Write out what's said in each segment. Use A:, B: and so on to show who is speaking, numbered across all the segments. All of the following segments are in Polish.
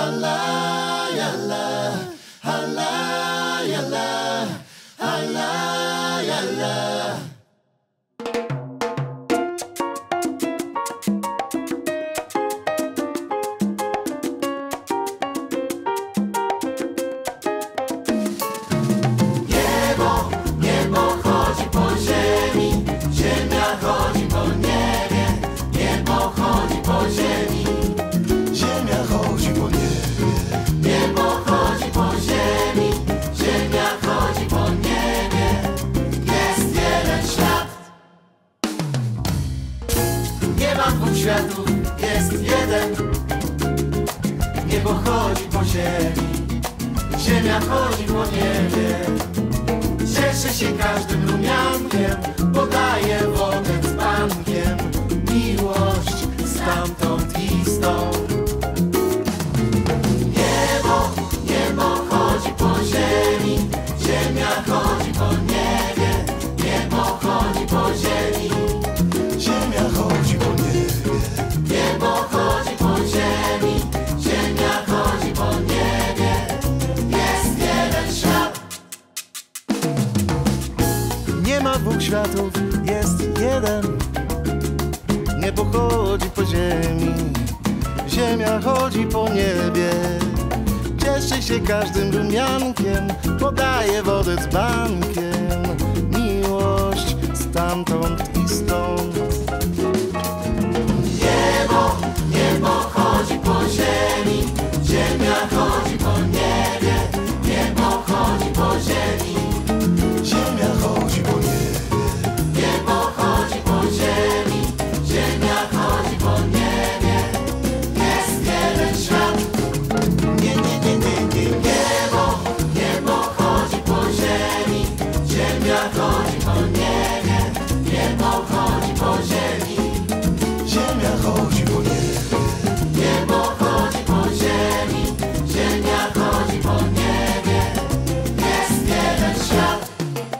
A: Dwóch światów, jest jeden. Niebo chodzi po ziemi, ziemia chodzi po niebie. Cieszy się każdym rumiankiem, podaje wodę dzbankiem. Miłość stamtąd i stąd. Niebo chodzi po ziemi, ziemia chodzi po niebie. Niebo chodzi po ziemi, ziemia chodzi po niebie. Niebo chodzi po ziemi, ziemia chodzi po niebie. Jest jeden świat.
B: Nie ma dwóch światów, jest jeden. Niebo chodzi po ziemi, ziemia chodzi po niebie. Cieszy się każdym rumiankiem, podaje wodę dzbankiem. Miłość stamtąd i stąd.
A: Niebo chodzi po ziemi, ziemia chodzi po niebie. Niebo chodzi po ziemi,
B: Ziemia chodzi po niebie.
A: niebo chodzi po ziemi, ziemia chodzi po niebie. Jest jeden świat. Niebo chodzi po ziemi, ziemia chodzi po niebie. Niebo chodzi po ziemi,
B: Ziemia chodzi po niebie.
A: niebo chodzi po ziemi, ziemia chodzi po niebie. Jest jeden świat.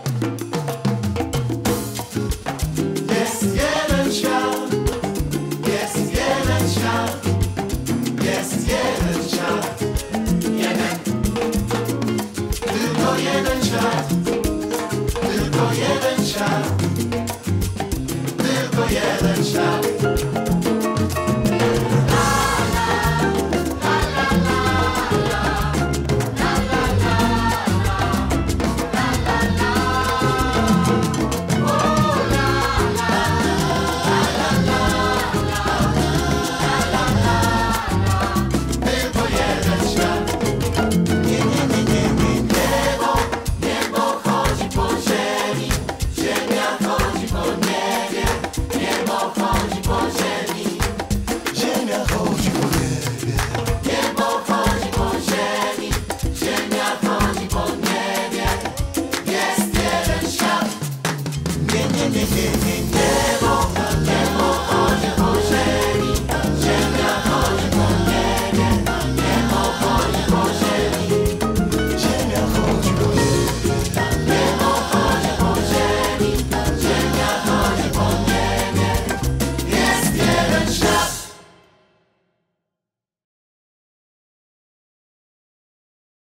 A: Jest jeden świat. Jest jeden świat. Jest jeden świat. Jeden. Tylko jeden świat. Tylko jeden świat. Tylko jeden świat. Tylko jeden świat. Niebo chodzi po ziemi, ziemia chodzi po niebie. Niebo chodzi po ziemi,
B: Ziemia chodzi po niebie.
A: niebo chodzi po ziemi, ziemia chodzi po niebie. Jest jeden świat.
B: Nie.